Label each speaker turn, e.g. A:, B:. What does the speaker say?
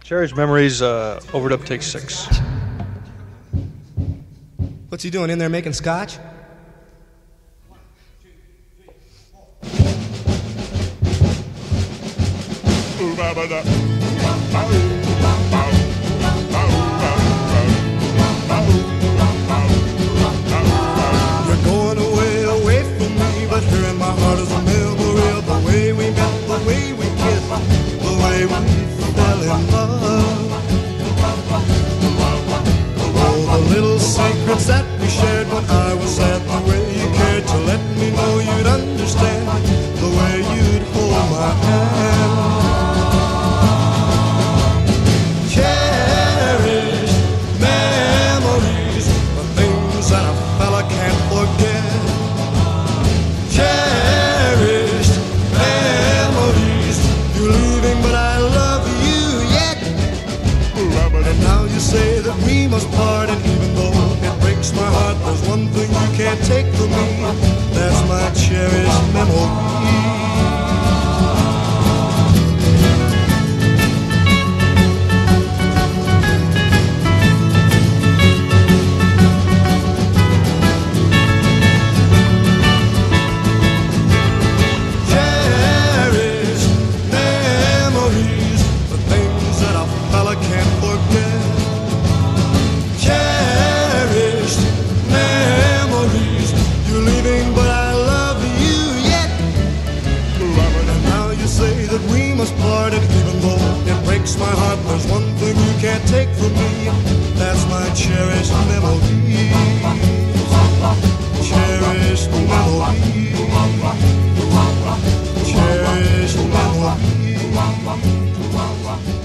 A: Cherished Memories, overdub take 6.
B: What's he doing in there making scotch? You're going away from me, but here in my heart is a memory of the way we met, the way we kissed, the way we fell in love. Oh, the little secrets that we shared when I was sad, the way you cared to let me know you'd understand, the way you'd hold my hand. Cherished memories, the things that a fella can't forget. Cherished memories, you're leaving but I love you yet. And now you say that we must part, and even though it breaks my heart, there's one thing you can't take from me, that's my cherished memory. Must part, and even though it breaks my heart, there's one thing you can't take from me, that's my cherished memories. Cherished memories. Cherished memories.